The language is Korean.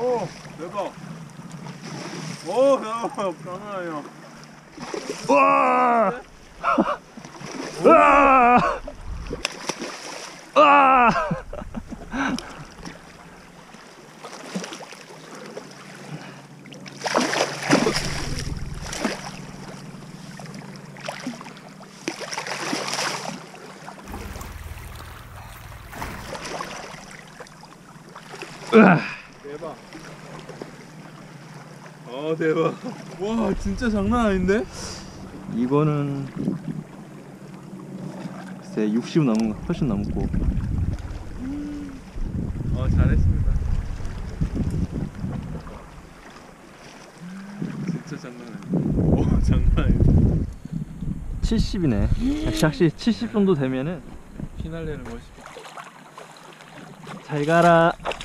오, 대박. 오, 대박. 장난 아니야. 와! 와! 와! 대박. 대박. 와, 진짜 장난 아닌데? 이거는 글쎄 60 넘은 거 훨씬 넘고. 잘했습니다. 진짜 장난 아니야. 오, 장난 아니야. 70이네. 확실히 70 정도 되면은 피날레를 멋있게. 잘 가라.